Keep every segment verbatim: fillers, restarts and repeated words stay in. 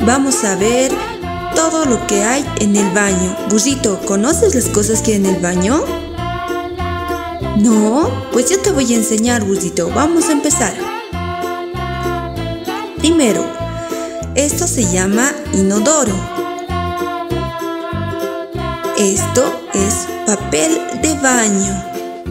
vamos a ver todo lo que hay en el baño. Burrito, ¿conoces las cosas que hay en el baño? No, pues yo te voy a enseñar, Burrito. Vamos a empezar. Primero, esto se llama inodoro. Esto es papel de baño.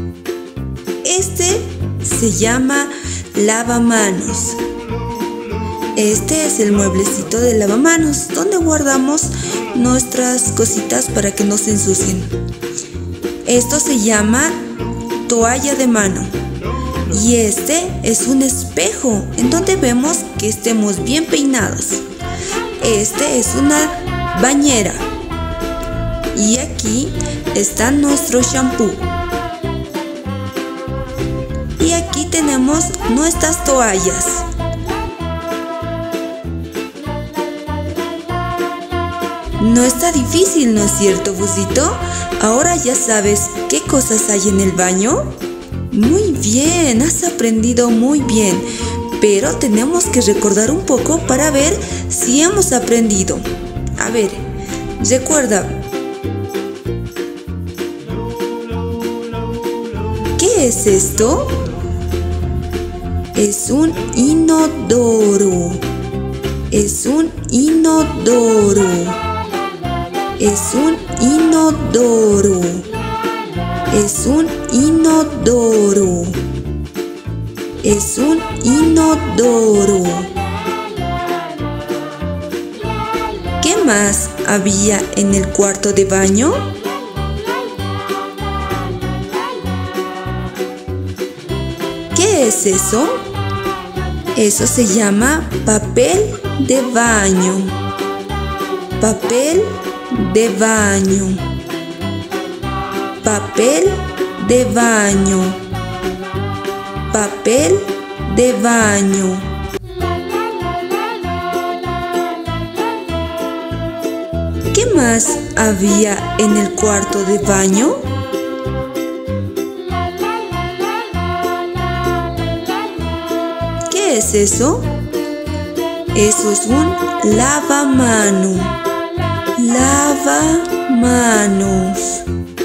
Este se llama lavamanos. Este es el mueblecito de lavamanos donde guardamos nuestras cositas para que no se ensucien. Esto se llama toalla de mano. Y este es un espejo en donde vemos que estemos bien peinados. Este es una bañera. Y aquí está nuestro shampoo. Y aquí tenemos nuestras toallas. No está difícil, ¿no es cierto, Busito? Ahora ya sabes qué cosas hay en el baño. Muy bien, has aprendido muy bien. Pero tenemos que recordar un poco para ver si hemos aprendido. A ver, recuerda. ¿Qué es esto? Es un inodoro. Es un inodoro. Es un inodoro. Es un inodoro. Es un inodoro. ¿Qué más había en el cuarto de baño? ¿Qué es eso? Eso se llama papel de baño. Papel de baño. Papel de baño. Papel de baño. ¿Qué más había en el cuarto de baño? ¿Qué es eso? Eso es un lavamano. Lavamanos.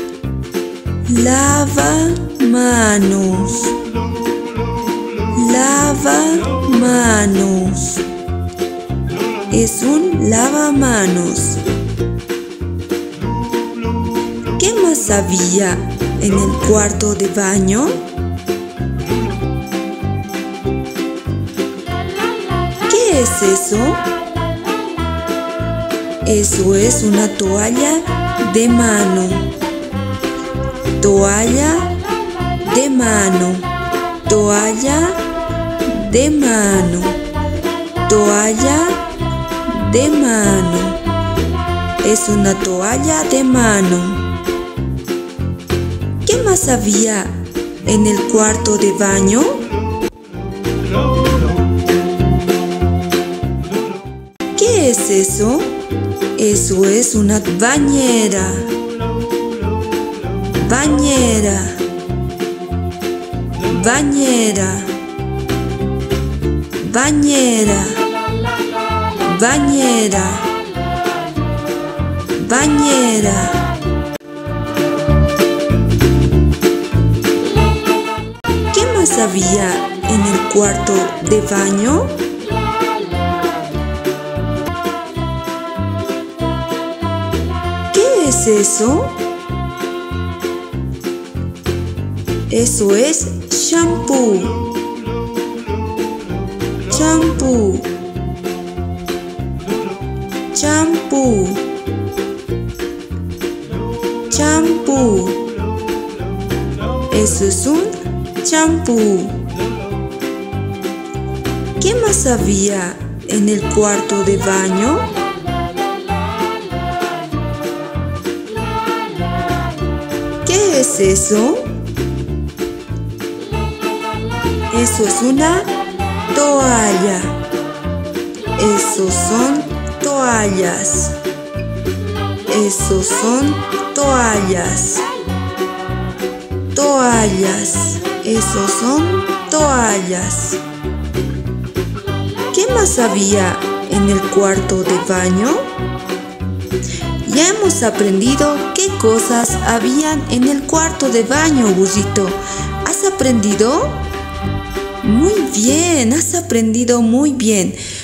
Lavamanos. Lavamanos. Es un lavamanos. ¿Qué más había en el cuarto de baño? ¿Qué es eso? Eso es una toalla de mano. Toalla de mano. Toalla de mano. Toalla de mano. Es una toalla de mano. ¿Qué más había en el cuarto de baño? ¿Qué es eso? Eso es una bañera. Bañera. Bañera. Bañera. Bañera. Bañera. ¿Qué más había en el cuarto de baño? ¿Qué es eso? Eso es shampoo. Shampoo. Shampoo. Shampoo. Eso es un shampoo. ¿Qué más había en el cuarto de baño? ¿Qué es eso? Eso es una toalla. Esos son toallas. Esos son toallas. Toallas. Esos son toallas. ¿Qué más había en el cuarto de baño? Ya hemos aprendido qué cosas habían en el cuarto de baño, burrito. ¿Has aprendido? Muy bien, has aprendido muy bien.